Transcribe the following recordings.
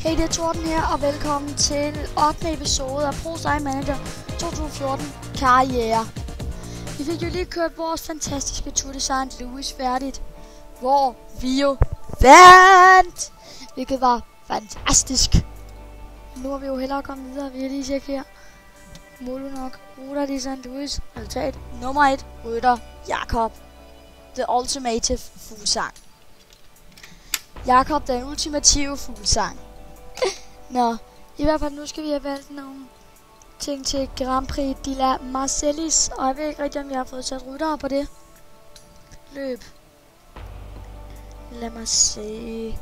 Hey, det er Torben her, og velkommen til 8. episode af Pro Style Manager 2014 Karriere. Vi fik jo lige kørt vores fantastiske Tour de St. Louis færdigt, hvor vi jo vandt, hvilket var fantastisk. Nu er vi jo hellere kommet videre, vi kan lige tjekke her. Målet nok, Ruter de St. Louis, resultat nummer 1, rytter Jakob. The Ultimative Fuglsang. Jakob, den ultimative fuglsang. Nå, i hvert fald nu skal vi have valgt nogle ting til Grand Prix de la Marseilles, og jeg ved ikke rigtig, om jeg har fået sat ryttere på det løb. Lad mig se.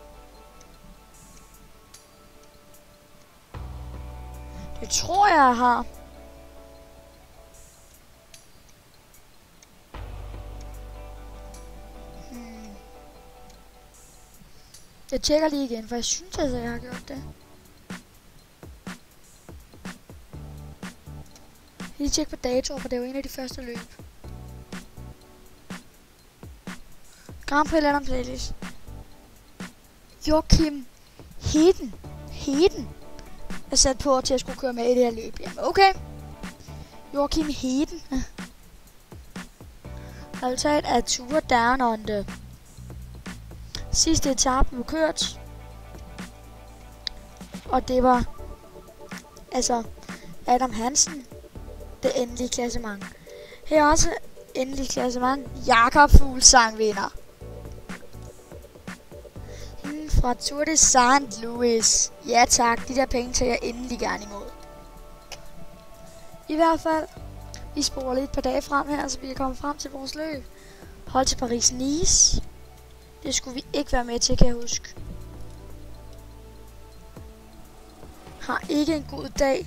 Det tror jeg har. Jeg tjekker lige igen, for jeg synes altså, jeg har gjort det. Lige tjek på datoer, for det er jo en af de første løb. Grand Prix Land Marseilles. Joachim Heden er sat på til at skulle køre med i det her løb. Jamen okay. Joachim Heden. Resultat af Tour Down Under. Sidste etape blev kørt, og det var altså Adam Hansen, det endelige klassement. Her er også endelige klassement. Jakob Fuglsang vinder. Fra Tour de St. Louis. Ja tak, de der penge tager jeg endelig gerne imod. I hvert fald, vi sporer lidt et par dage frem her, så vi kan komme frem til vores løb. Hold til Paris-Nice. Det skulle vi ikke være med til, kan jeg huske. Har ikke en god dag.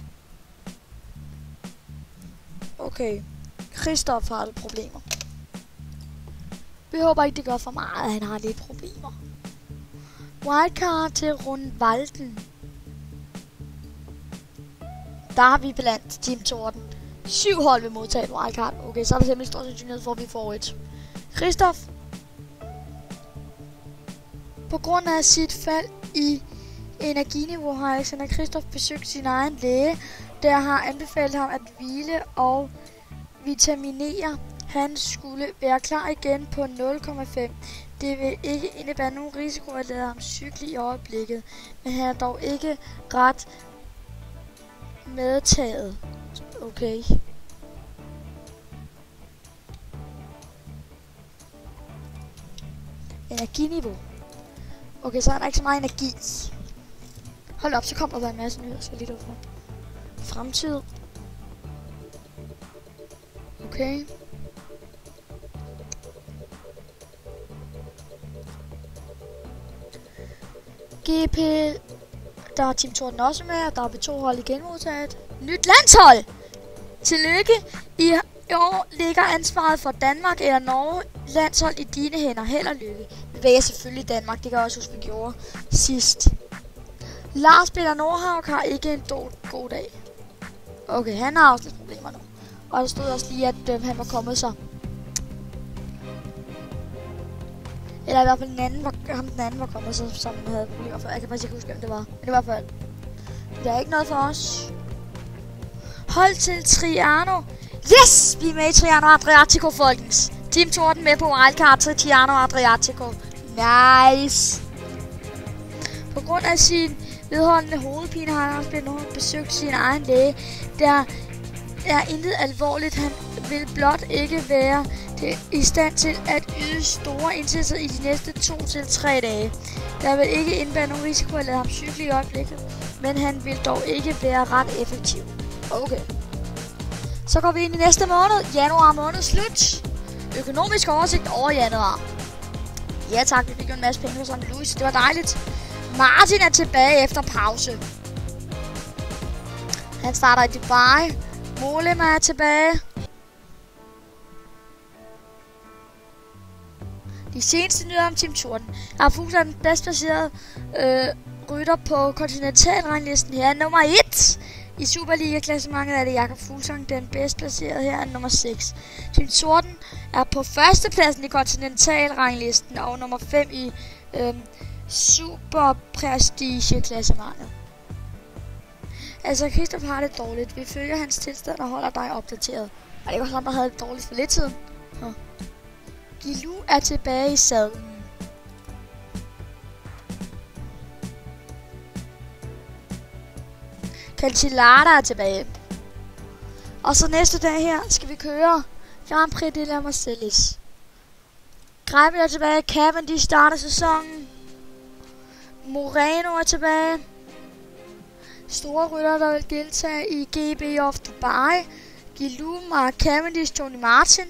Okay. Christoph har lidt problemer. Vi håber ikke, det gør for meget, at han har lidt problemer. Wildcard til Rundvalden. Der har vi blandt Team Torden. 7 hold vil modtage wildcard. Okay, så er der simpelthen stor sandsynlighed for, at vi får et. Christoph. På grund af sit fald i energiniveau har Alexander Christoph besøgt sin egen læge, der har anbefalet ham at hvile og vitaminere. Han skulle være klar igen på 0,5. Det vil ikke indebære nogen risiko at lade ham cykle i øjeblikket, men han er dog ikke ret medtaget. Okay. Energiniveau. Okay, så er der ikke så meget energi. Hold op, så kommer der en masse nyheder, skal lige derfra. Fremtid. Okay. GP. Der er Team Torden også med, og der er B2 hold igen modtaget. Nyt landshold! Tillykke! I år ligger ansvaret for Danmark eller Norge landshold i dine hænder. Held og lykke. Vi vælger selvfølgelig Danmark, det kan jeg også huske, vi gjorde sidst. Lars Peter Nordhaug har ikke en god dag. Okay, han har også lidt problemer nu. Og der stod også lige, at han var kommet så. Eller i hvert fald den anden var kommet så, som havde problemer for. Jeg kan faktisk ikke huske, hvem det var. Men i hvert fald. Det er ikke noget for os. Hold til Triano. Yes! Vi er med i Triano Adriatico, folkens. Team Torden med på wildcard til Triano Adriatico. Nice! På grund af sin vedholdende hovedpine har han også besøgt sin egen læge. Der er intet alvorligt. Han vil blot ikke være i stand til at yde store indsatser i de næste 2 til 3 dage. Der vil ikke indebære nogen risiko at lade ham cykle i øjeblikket, men han vil dog ikke være ret effektiv. Okay. Så går vi ind i næste måned. Januar måned slut. Økonomisk oversigt over januar. Ja tak, vi fik jo en masse penge på St. Louis. Det var dejligt. Martin er tilbage efter pause. Han starter i Dubai. Mollema er tilbage. De seneste nyheder om Team Torden er Fuglsang den bedst placerede rytter på kontinentalranglisten. Her er nummer 1. I Superliga-klassementet er det Jakob Fuglsang, den bedst placerede. Her er nummer 6. Team Torden er på førstepladsen i kontinentalranglisten og nummer 5 i super prestige klassementet. Altså, Christoph har det dårligt. Vi følger hans tilstand og holder dig opdateret. Og det var sådan, der havde det dårligt for lidt siden. Gilu er tilbage i sadlen. Cancellara er tilbage. Og så næste dag her skal vi køre Grand Prix de la Marseilles. Greipel er tilbage. Cavendish starter sæsonen. Moreno er tilbage. Store rytter, der vil deltage i GB of Dubai. Gilu, Mark Cavendish, Tony Martin.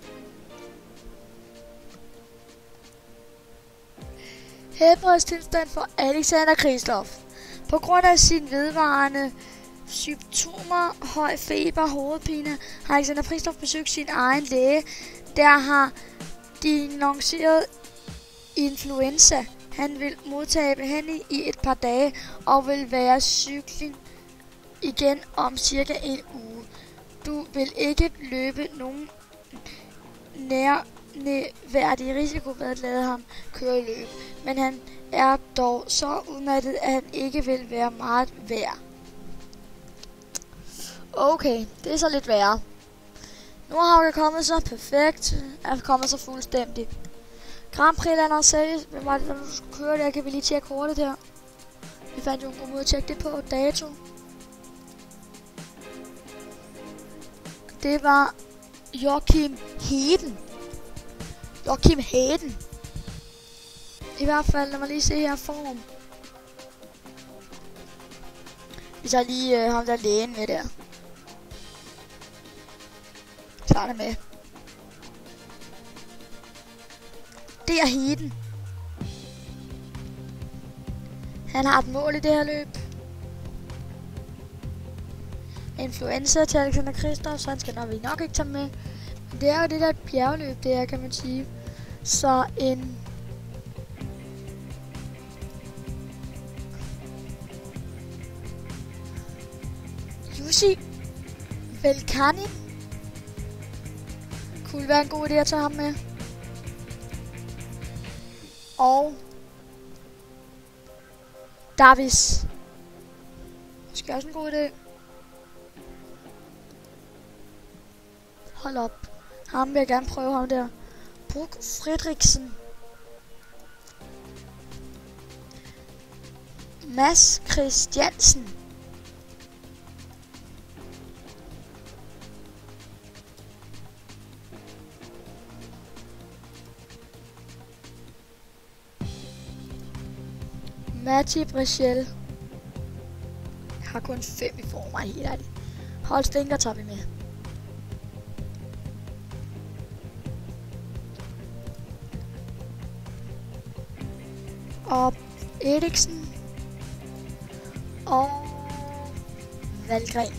Helbredstilstand for Alexander Kristoff. På grund af sin vedvarende symptomer, høj feber, hovedpine, har Alexander Kristoff besøgt sin egen læge. Der har diagnosticeret influenza. Han vil modtage behandling i et par dage og vil være cykling igen om cirka en uge. Du vil ikke løbe nogen nærværdig risiko ved at lade ham køre løb, men han er dog så udmattet, at han ikke vil være meget værd. Okay, det er så lidt værre. Nu har vi kommet så perfekt. Er kommet så fuldstændig. Grand Prix de la Marseilles. Hvem var det, der skulle køre der? Kan vi lige tjekke kortet der? Vi fandt jo en god måde at tjekke det på. Dato. Det var Joachim Heden. Joachim Heden. I hvert fald, lad mig lige se her form. Vi tager lige ham der lægen med der. Tager det med. Det er Heden. Han har et mål i det her løb. Influenza til Alexander Kristoff, så han skal nok ikke tage med. Men det er jo det der bjergløb, det er, kan man sige. Så en... Jussi Velkani kunne være en god idé at tage ham med. Og Davis. Måske også en god idé. Hold op. Ham vil jeg gerne prøve, ham der. Brug Fredriksen. Mads Christiansen. Matti Brichel. Jeg har kun 5 i form, helt ærligt. Holstinker tager vi med. Og Eriksen. Og Valgren.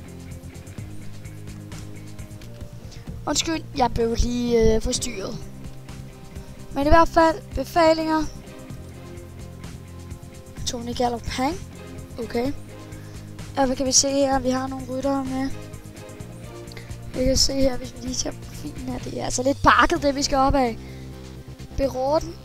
Undskyld, jeg blev lige forstyrret. Men i hvert fald befalinger. Tony Galopin. Okay. Og hvad kan vi se her? Vi har nogle ryttere med. Vi kan se her, hvis vi lige tager profilen her. Det er altså lidt bakket, det vi skal op af. Berorden.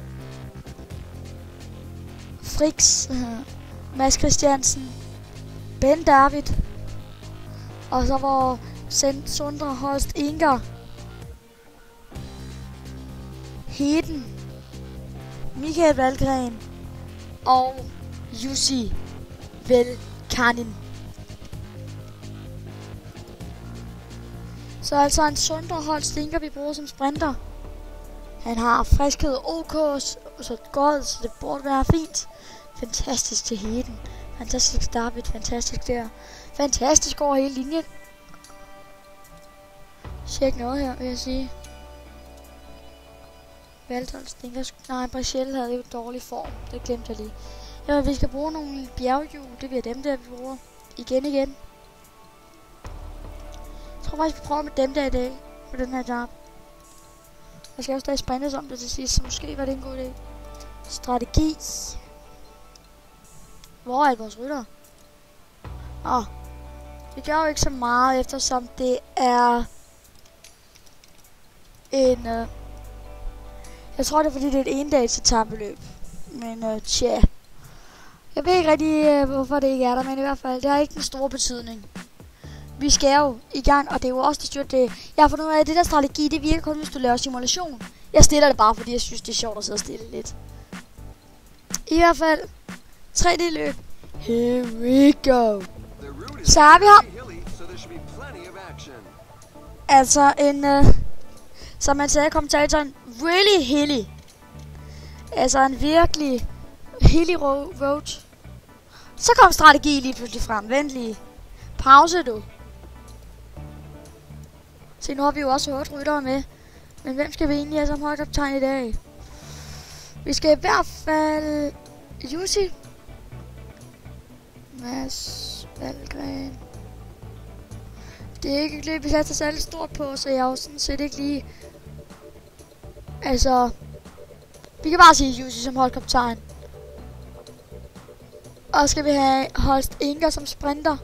Frix. Mads Christiansen. Ben David. Og så var Sondre Holst Inger. Heden. Michael Valgren. Og Jussi Velkanin. Så altså en Sondre Holst Stinker, vi bruger som sprinter. Han har friskhed OK, så godt, så det burde være fint. Fantastisk til Heden. Fantastisk David, fantastisk der. Fantastisk over hele linjen. Tjek noget her, vil jeg sige. Valgren Stinker. Nej, Brichel havde jo dårlig form. Det glemte jeg lige. Ja, vi skal bruge nogle bjerghjul. Det bliver dem der, vi bruger. Igen. Jeg tror faktisk, vi prøver med dem der i dag. På den her job. Jeg skal også stadig sprintes om det til sidst, så måske var det en god idé. Strategi. Hvor er vores rytter? Det gør jo ikke så meget, eftersom det er en... jeg tror, det er fordi, det er et endags etapeløb. Men tja. Jeg ved ikke rigtig, hvorfor det ikke er der, men i hvert fald, det har ikke en stor betydning. Vi skal jo i gang, og det er jo også det styrt det. Jeg har fundet ud af, at det der strategi, det virker kun, hvis du laver simulation. Jeg stiller det bare, fordi jeg synes, det er sjovt at sidde og stille lidt. I hvert fald, 3D-løb. Here we go. Så er vi her. Altså som man sagde i kommentatoren, really hilly. Altså en virkelig hilly road. Så kom strategi lige pludselig frem. Vent lige. Pause du. Se, nu har vi jo også 8 ryttere med. Men hvem skal vi egentlig have som holdkaptajn i dag? Vi skal i hvert fald... Jussi. Mads Valgren. Det er ikke et løb, vi satte særlig stort på, så jeg er jo sådan set ikke lige... Altså... Vi kan bare sige Jussi som holdkaptajn. Og skal vi have Holst Inger som sprinter.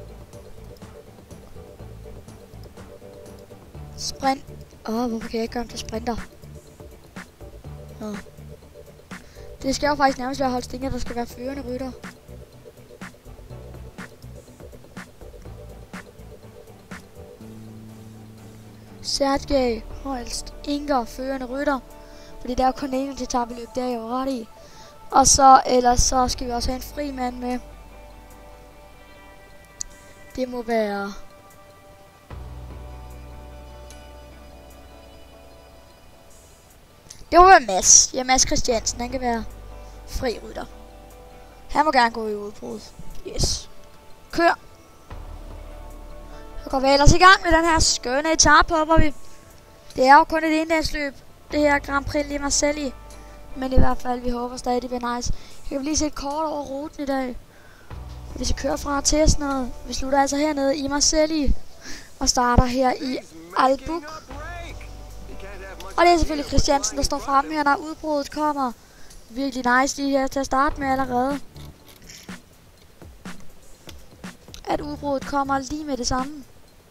Sprint. Hvorfor kan jeg ikke gøre ham til sprinter? Det skal jo faktisk nærmest være Holst Inger, der skal være førende rytter. Sergej Holst Inger, førende rytter. Fordi der er jo kun en til tabeløb, det er jeg jo ret i. Og så, ellers så skal vi også have en fri mand med. Det må være... Det må være Mads. Ja, Mads Christiansen, han kan være fri rytter. Han må gerne gå i udbrud. Yes. Kør. Så går vi ellers i gang med den her skønne etape, håber vi. Det er jo kun et endagsløb, det her Grand Prix Li Marcelli. Men i hvert fald, vi håber stadig, det bliver nice. Jeg kan lige se et kort over ruten i dag. Hvis vi kører fra til sådan noget. Vi slutter altså hernede i Marcelli. Og starter her i Albuquerque. Og det er selvfølgelig Christiansen, der står fremme her, når udbruddet kommer. Virkelig nice lige her til at starte med allerede. At udbruddet kommer lige med det samme.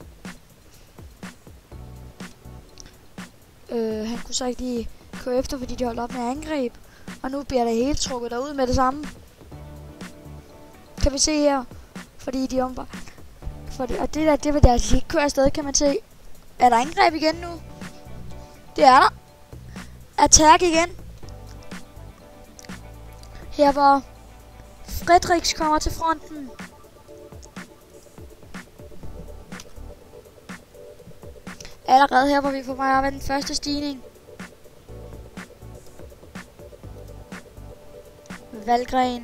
Han kunne så ikke lige køre efter, fordi de holdt op med angreb. Og nu bliver det helt trukket derud med det samme. Kan vi se her. Fordi de ombar... Og det der, det vil der, de ikke kører afsted, kan man se. Er der angreb igen nu? Det er der. Attack igen. Her hvor Fredriks kommer til fronten. Allerede her, hvor vi får vej op af den første stigning. Valgren.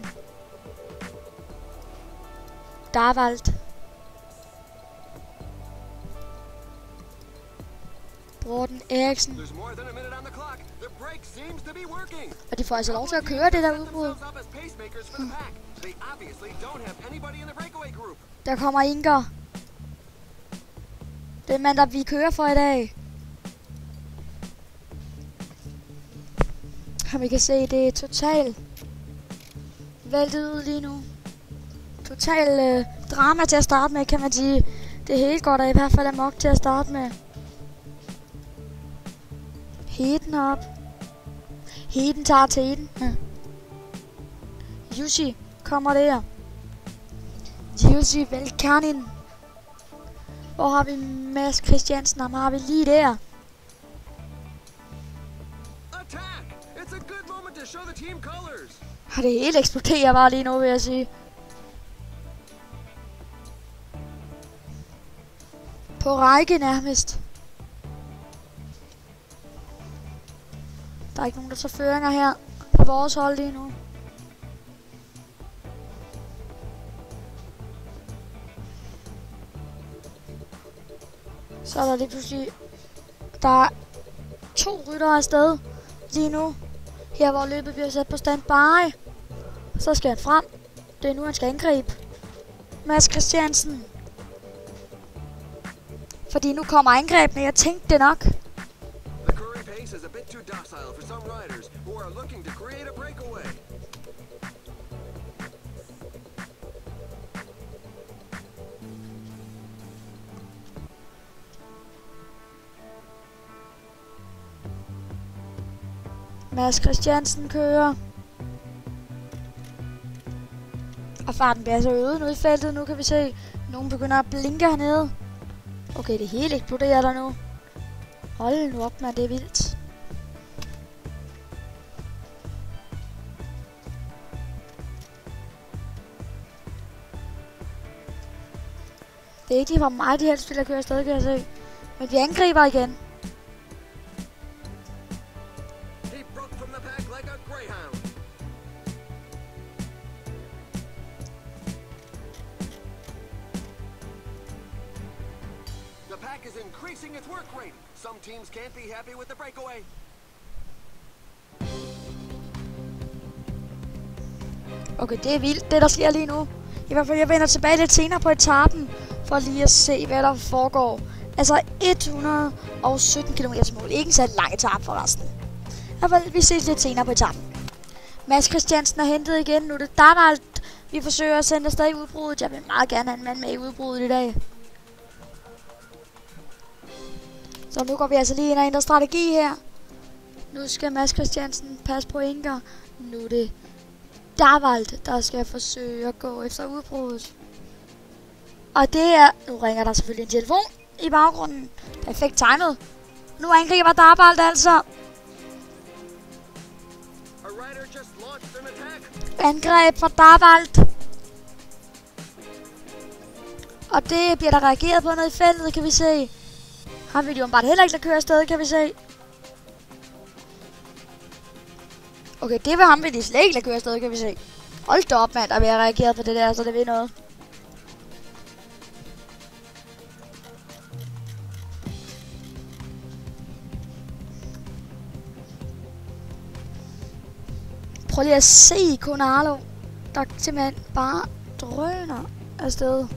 Darvald. Morten Eriksen. Og de får altså lov til at køre det der udbrud. Der kommer Inger. Den mand, der vi kører for i dag. Og vi kan se, det er totalt væltet ud lige nu. Total drama til at starte med, kan man sige. Det hele går der i hvert fald amok til at starte med. Heden op. Heden tager til Heden. Jussi kommer der. Jussi Velkanin. Hvor har vi Mads Christiansen? Ham har vi lige der. Og det hele eksploderer bare lige nu, vil jeg sige. På række nærmest. Der er ikke nogen, der tager føringer her på vores hold lige nu. Så er der lige pludselig... Der er 2 ryttere afsted lige nu. Her hvor løbet bliver sat på standby. Så skal han frem. Det er nu, han skal angribe. Mads Christiansen. Fordi nu kommer angrebene. Jeg tænkte det nok. Is a bit too docile for some riders who are looking to create a breakaway. Mads Christiansen kører. Og farten bliver så øget nu i feltet. Nu kan vi se, nogen begynder at blinke hernede. Okay, det hele eksploderer der nu. Hold nu op, man, det er vildt. Det er ikke lige for mig, de helst vil at køre afsted, kan jeg se. Men vi angriber igen. He broke from the pack like a greyhound. The pack is increasing its work rate. Some teams can't be happy with the breakaway. Okay, det er vildt, det der sker lige nu. I hvert fald, jeg vender tilbage lidt senere på etappen, for lige at se, hvad der foregår. Altså 117 km til mål. Ikke en så lang etape forresten. I hvert fald, vi ses lidt senere på etappen. Mads Christiansen er hentet igen. Nu er det Davald, vi forsøger at sende afsted i udbruddet. Jeg vil meget gerne have en mand med i udbruddet i dag. Så nu går vi altså lige ind og ændrer strategi her. Nu skal Mads Christiansen passe på Inger. Nu er det Davald, der skal forsøge at gå efter udbruddet. Og det er... Nu ringer der selvfølgelig en telefon i baggrunden. Perfekt timet. Nu angriber Davald altså. Angreb fra Davald. Og det bliver der reageret på nede i feltet, kan vi se. Han vil jo bare heller ikke lade køre afsted, kan vi se. Okay, det vil ham vil de slet ikke lade køre afsted, kan vi se. Hold da op, mand, der vil jeg reagere på det der, så det ved noget. Prøv lige at se Konalo, der simpelthen bare drøner afsted.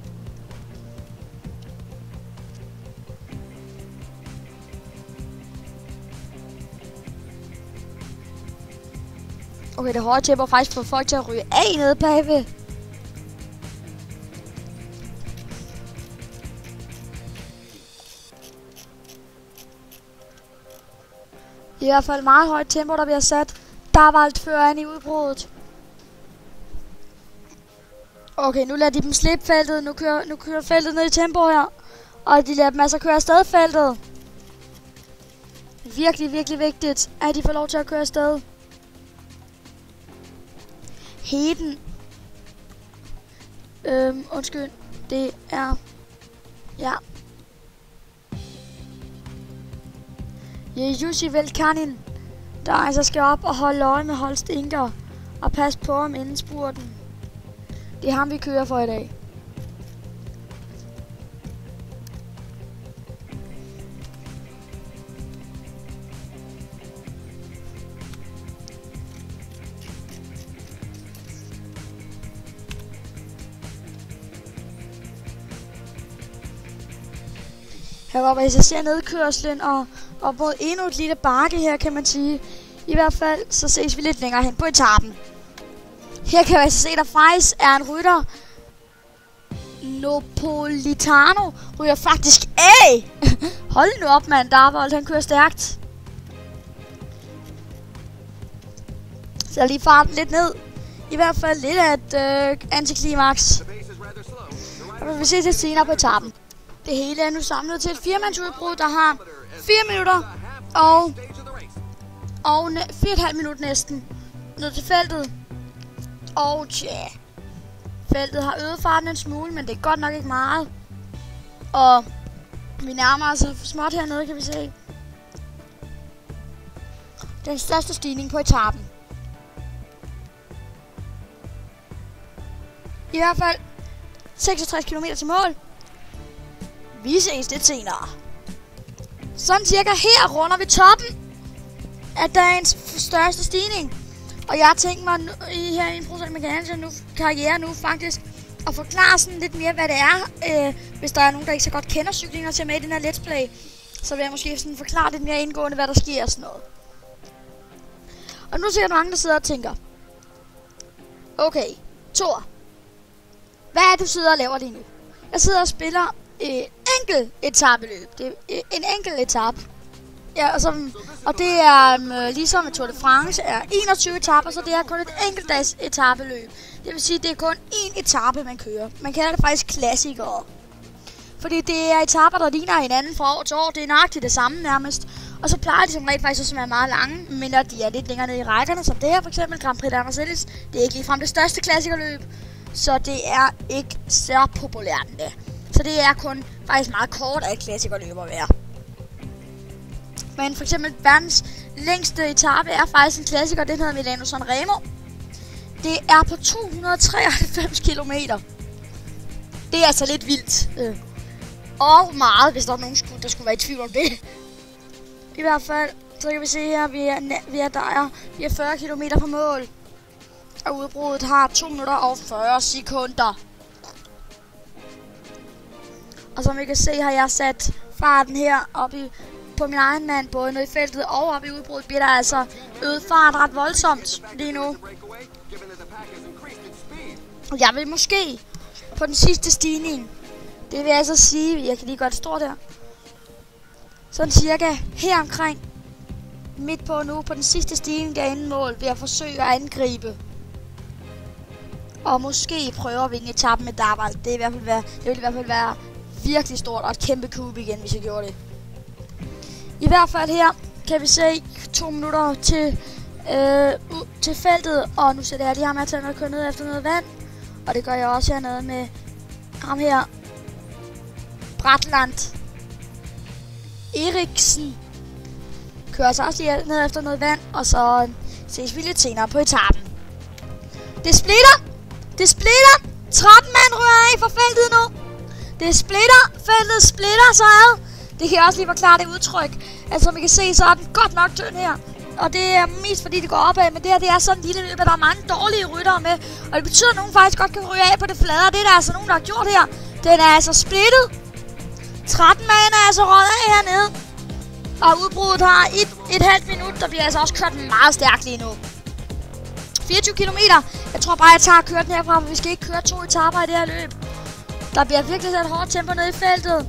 Okay, det høje tempo faktisk får folk til at ryge af nede bagved. I hvert fald meget højt tempo, der bliver sat. Davald fører ind i udbruddet. Okay, nu lader de dem slippe feltet. Nu kører feltet ned i tempo her. Og de lader dem altså køre afsted feltet. Virkelig, virkelig vigtigt, at de får lov til at køre afsted. Heden. Undskyld. Det er... Ja. Jussi Velkanin, der altså skal op og holde øje med Holst Inger og passe på ham inden spurten. Det er ham, vi kører for i dag. Her var hvis jeg ser nedkørslen og mod endnu et lille bakke her, kan man sige. I hvert fald, så ses vi lidt længere hen på etappen. Her kan jeg altså se, der faktisk er en rytter. Napolitano ryger faktisk af. Hold nu op, mand. Davald, han kører stærkt. Så jeg lige farten lidt ned. I hvert fald lidt af et antiklimaks. Og vi ses lidt senere på etappen. Det hele er nu samlet til et 4-mandsudbrud, der har 4 minutter og 4,5 minutter næsten ned til feltet. Og tja, feltet har øget farten en smule, men det er godt nok ikke meget. Og vi nærmer os småt hernede, kan vi se. Den største stigning på etappen. I hvert fald 66 km til mål. Vi ses lidt senere. Sådan cirka her runder vi toppen af dagens største stigning. Og jeg har tænkt mig her i en Pro Cycling Mechanics karriere nu faktisk at forklare sådan lidt mere, hvad det er. Hvis der er nogen, der ikke så godt kender cykling og ser med i den her Let's Play, så vil jeg måske sådan forklare lidt mere indgående, hvad der sker og sådan noget. Og nu ser jeg mange, der sidder og tænker, okay, Thor, hvad er det, du sidder og laver lige nu? Jeg sidder og spiller et enkelt etapeløb. Det er en enkelt etape. Ja, og det er ligesom med Tour de France er 21 etaper, så det er kun et enkeltdags etapeløb. Det vil sige, at det er kun én etape, man kører. Man kalder det faktisk klassikere. Fordi det er etaper, der ligner hinanden fra år til år. Det er nøjagtigt det samme nærmest. Og så plejer de som regel faktisk også at være meget lange, men når de er lidt længere nede i rækkerne, som det her for eksempel, Grand Prix d'Arles. Det er ikke ligefrem det største klassikerløb, så det er ikke så populært endda. Så det er kun faktisk meget kort af et klassikerløb at være. Men for eksempel verdens længste etape er faktisk en klassiker, den hedder Milano Sanremo. Det er på 293 kilometer. Det er altså lidt vildt. Og meget, hvis der er nogen, der skulle være i tvivl om det. I hvert fald, så kan vi se her, vi er 40 km på mål. Og udbruddet har 2 minutter og 40 sekunder. Og som vi kan se, har jeg sat farten her op på min egen mand, både nede i feltet og oppe i udbruddet, bliver der altså øget fart ret voldsomt lige nu. Jeg vil måske på den sidste stigning, det vil jeg altså sige, jeg kan lige godt stå der, sådan cirka her omkring midt på nu, på den sidste stigning der inden mål, vil jeg forsøge at angribe. Og måske prøve at vinde etappen med Darvald. Det vil i hvert fald være virkelig stort og et kæmpe kub igen, hvis jeg gjorde det. I hvert fald her kan vi se 2 minutter til feltet, og nu sætter jeg lige ham her til at køre ned efter noget vand. Og det gør jeg også hernede med ham her, Bratland Eriksen. Kører så også lige ned efter noget vand, og så ses vi lidt senere på etappen. Det splitter! 13 mand rører af fra feltet nu! Det splitter! Feltet splitter sig ad! Det kan jeg også lige forklare det udtryk. Altså som I kan se, så er den godt nok tynd her. Og det er mest fordi det går opad, men det her det er sådan en lille løb, at der er mange dårlige ryttere med. Og det betyder, at nogen faktisk godt kan ryge af på det flade, og det er der altså nogen, der har gjort her. Den er altså splittet. 13 mand er altså røget af hernede. Og udbruddet har et halvt minut, der bliver altså også kørt meget stærkt lige nu. 24 kilometer. Jeg tror bare, jeg tager og kører den herfra, for vi skal ikke køre 2 etaper i det her løb. Der bliver virkelig sat hårdt tempo nede i feltet.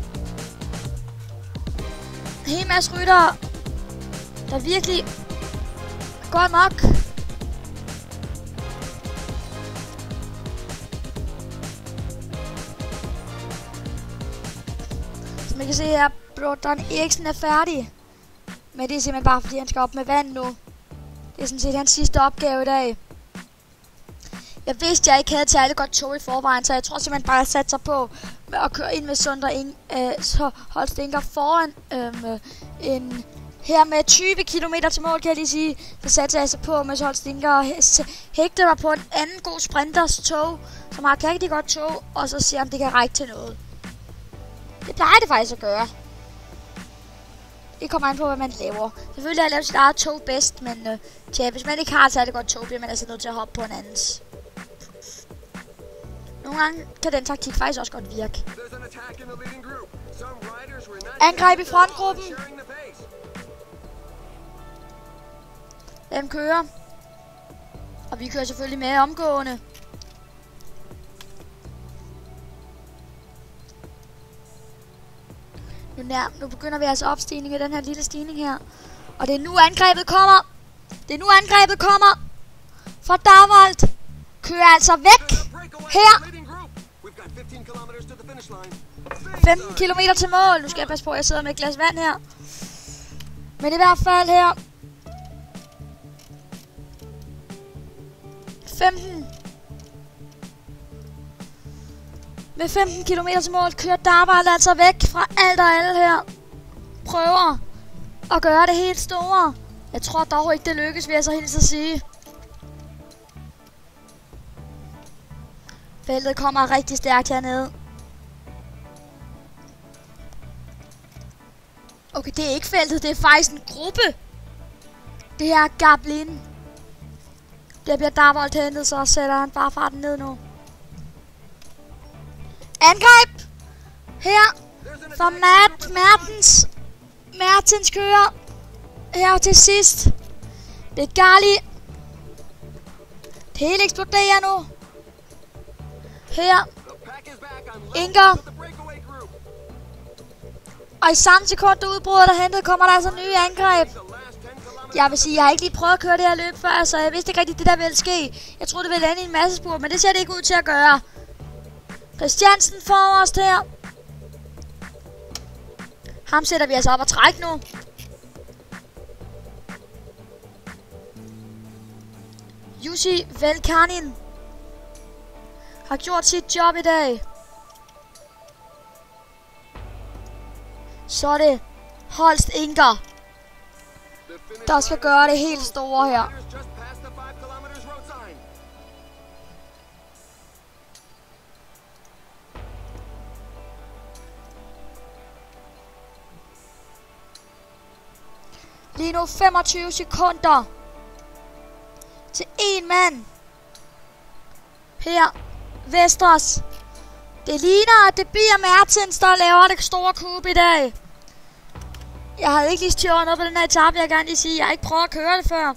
Helt masse ryttere, der virkelig går nok. Som I kan se her, Bratland Eriksen er færdig. Men det er simpelthen bare fordi han skal op med vand nu. Det er sådan set hans sidste opgave i dag. Jeg vidste, jeg ikke havde et særligt godt tog i forvejen, så jeg tror simpelthen bare, at jeg satte sig på med at køre ind med så Holst Inger foran her med 20 km til mål, kan jeg lige sige. Så satte jeg sig på med Holst Inger og hægtede mig på en anden god sprinters tog, som har et rigtig godt tog, og så se om det kan række til noget. Det plejer det faktisk at gøre. Det kommer an på, hvad man laver. Selvfølgelig har jeg lavet sit eget tog bedst, men tja, hvis man ikke har et særligt godt tog, bliver man altså nødt til at hoppe på en andens. Nogle gange kan den taktik faktisk også godt virke. Angreb i frontgruppen. Dem kører. Og vi kører selvfølgelig med omgående. Nu begynder vi altså opstigning i den her lille stigning her. Og det er nu angrebet kommer. For Darvald kører altså væk her. 15 km til mål. Nu skal jeg passe på, at jeg sidder med et glas vand her. Men i hvert fald her 15. Med 15 km til mål kører Darvald altså væk fra alt og alle her. Prøver at gøre det helt store. Jeg tror dog ikke det lykkes, vil jeg så hilse at sige. Feltet kommer rigtig stærkt hernede. Okay, det er ikke feltet, det er faktisk en gruppe. Det her er Gablin. Der bliver Darvald hentet, så sætter han bare farten ned nu. Angreb! Her fra Mertens kører. Her til sidst. Begali. Det hele eksploderer nu. Her. Inger. Og i samme sekund, der udbryder der hentet, kommer der altså nye angreb. Jeg vil sige, jeg har ikke lige prøvet at køre det her løb før, så jeg vidste ikke rigtig, det der ville ske. Jeg troede, det ville lande i en masse spurt, men det ser det ikke ud til at gøre. Christiansen forrest her. Ham sætter vi altså op og træk nu. Jussi Velkanin har gjort sit job i dag. Så er det Holst Inger, der skal gøre det helt store her. Lige nu 25 sekunder til en mand. Her, Vesters. Det ligner, at det bliver Mertens, der laver det store kub i dag. Jeg havde ikke lige styret noget på den her etape, jeg gerne lige sige. Jeg har ikke prøvet at køre det før.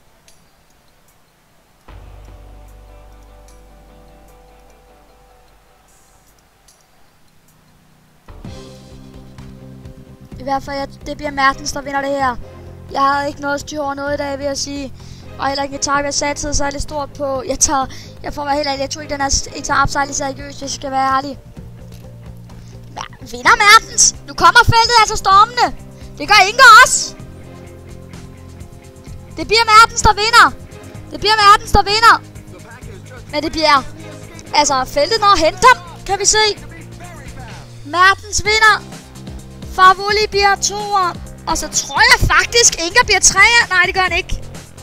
I hvert fald, det bliver Mertens, der vinder det her. Jeg havde ikke noget styr over noget i dag, vil jeg sige. Og heller ikke en etape, jeg satte særlig stort på. Jeg får være helt ærlig, jeg tror ikke, den her etape særlig seriøst, hvis jeg skal være ærlig. Vinder Mertens? Nu kommer feltet altså stormende. Det gør Inger også. Det bliver Mertens, der vinder. Det bliver Mertens, der vinder. Men det bliver altså feltet når at hente ham, kan vi se. Mertens vinder. Favoli bliver 2'er. Og så tror jeg faktisk, Inger bliver 3'er. Nej, det gør han ikke.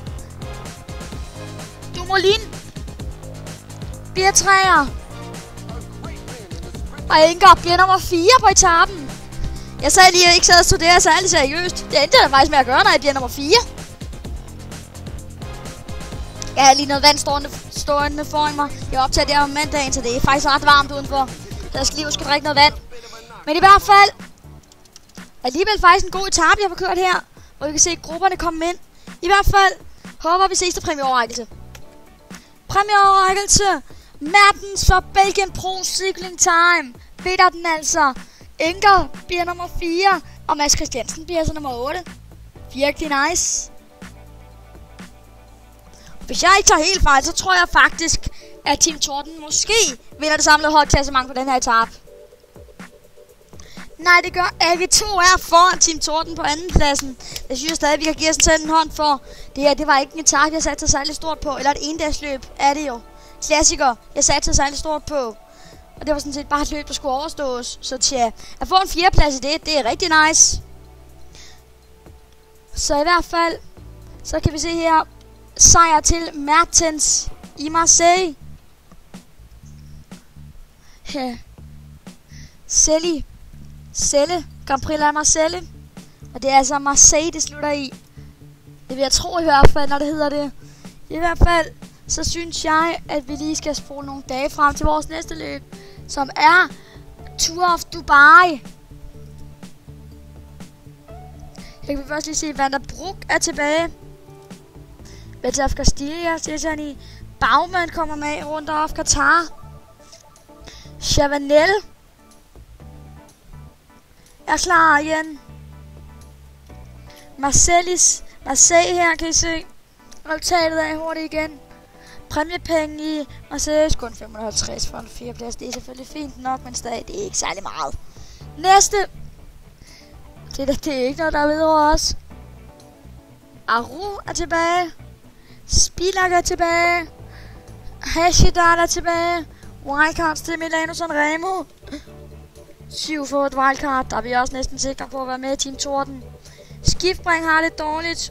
Dumoulin bliver 3'er. Og Inger bliver nummer 4 på etappen. Jeg sagde lige, at jeg ikke sad og studerede særlig seriøst. Det endte jeg faktisk med at gøre, når jeg bliver nummer 4. Jeg har lige noget vand stående foran mig. Jeg optager det her om mandagen, så det er faktisk ret varmt udenfor. Så jeg skal lige huske at drikke noget vand. Men i hvert fald alligevel faktisk en god etape, jeg har kørt her. Hvor vi kan se grupperne komme ind. I hvert fald håber vi ses til præmieoverrækkelse. Præmieoverrækkelse. Mertens for Belgian Pro Cycling Time. Vinder den altså. Inger bliver nummer 4. Og Mads Christiansen bliver altså nummer 8. Virkelig nice. Hvis jeg ikke tager helt fejl, så tror jeg faktisk, at Team Torden måske vinder det samlede holdklassement på den her etape. Nej, det gør AG2R foran Team Torden på andenpladsen. Det synes jeg stadig, vi kan give os selv en hånd for. Det her, det var ikke en etape, jeg satte så særlig stort på. Eller et endagsløb er det jo. Klassiker, jeg satte så særlig stort på. Og det var sådan set bare et løb, der skulle overstås. Så tja, at få en 4. plads i det er rigtig nice. Så i hvert fald, så kan vi se her, sejr til Mertens i Marseille. Ja. Celle, Grand Prix la Marseille. Og det er altså Marseille, det slutter i. Det vil jeg tro i hvert fald, når det hedder det. I hvert fald, så synes jeg, at vi lige skal spole nogle dage frem til vores næste løb, som er Tour of Dubai. Jeg kan først lige se, at Van der Broek er tilbage. Betaf Castilla, Cesani Baumann kommer med rundt af Qatar. Chavanel er klar igen. Marseille her, kan I se resultatet af hurtigt igen. Præmiepenge i Marseille, kun 550 for en 4. plads. Det er selvfølgelig fint nok, men stadig, det er ikke særlig meget. Næste. Det er ikke noget, der er videre os. Aru er tilbage. Spilak er tilbage. Hashidar er tilbage. Wildcards til Milano Sanremo. 7 for et wildcard. Der er vi også næsten sikre på at være med i Team Torden. Skiftbring har det dårligt.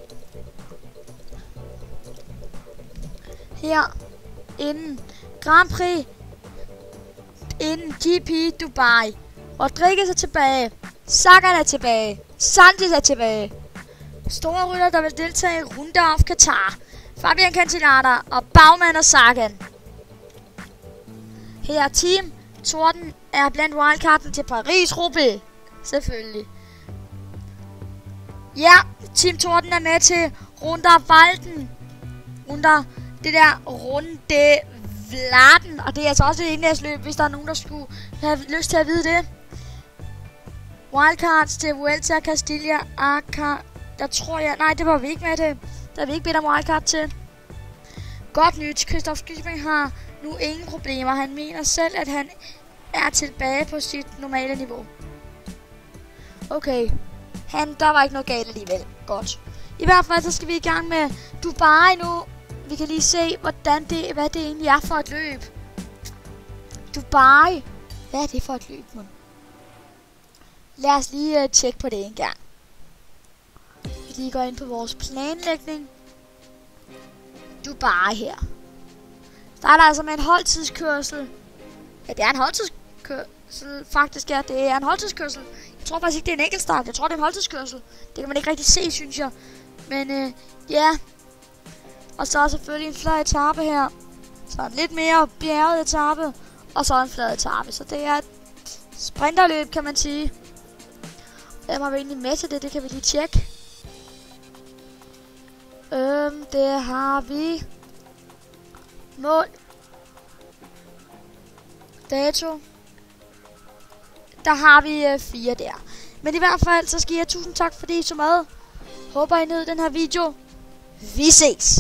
Her inden Grand Prix, inden GP Dubai. Rodriguez er tilbage. Sagan er tilbage. Sandis er tilbage. Store rytter, der vil deltage i Runde af Qatar. Fabian Cancellara og Baumann og Sagan. Her Team Torden er blandt wildcarden til Paris-Roubaix. Selvfølgelig. Ja, Team Torden er med til Runde Walden. Under det der Runde Vladen. Og det er altså også et indlægsløb, hvis der er nogen, der skulle have lyst til at vide det. Wildcards til Vuelta Castilla Der tror jeg... Nej, det var vi ikke med til. Der har vi ikke bedt om wildcard til. Godt nyt. Christoph Skibing har nu ingen problemer. Han mener selv, at han er tilbage på sit normale niveau. Okay. Der var ikke noget galt alligevel. Godt. I hvert fald, så skal vi i gang med Dubai nu. Vi kan lige se, hvad det egentlig er for et løb. Dubai. Hvad er det for et løb, man? Lad os lige tjekke på det en gang. Vi lige går ind på vores planlægning. Dubai her. Starter altså med en holdtidskørsel. Ja, det er en holdtidskørsel. Faktisk ja, det er en holdtidskørsel. Jeg tror faktisk ikke, det er en enkeltstart. Jeg tror, det er en holdtidskørsel. Det kan man ikke rigtig se, synes jeg. Men ja. Og så er selvfølgelig en flad etape her. Så en lidt mere bjerget etape. Og så en flad etape. Så det er et sprinterløb, kan man sige. Hvem har vi egentlig med til det? Det kan vi lige tjekke. Det har vi. Mål. Dato. Der har vi 4 der. Men i hvert fald, så skal jeg tusind tak, fordi I så med. Håber I nød den her video. Vi ses.